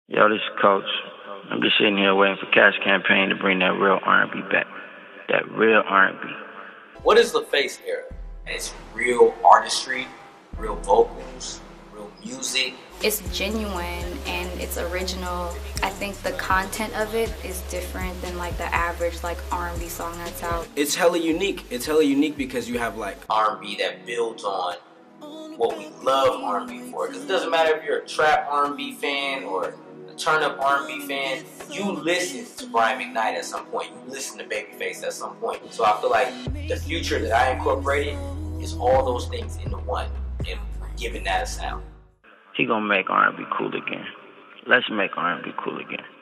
Yo, this is Coach. I'm just sitting here waiting for Cash Campaign to bring that real R&B back. That real R&B. What is LaFace era? It's real artistry, real vocals, real music. It's genuine and it's original. I think the content of it is different than like the average like R&B song that's out. It's hella unique. It's hella unique because you have like R&B that builds on what we love R&B for. Because it doesn't matter if you're a trap R&B fan or a turn-up R&B fan, you listen to Brian McKnight at some point. You listen to Babyface at some point. So I feel like the future that I incorporated is all those things into one and giving that a sound. He gonna make R&B cool again. Let's make R&B cool again.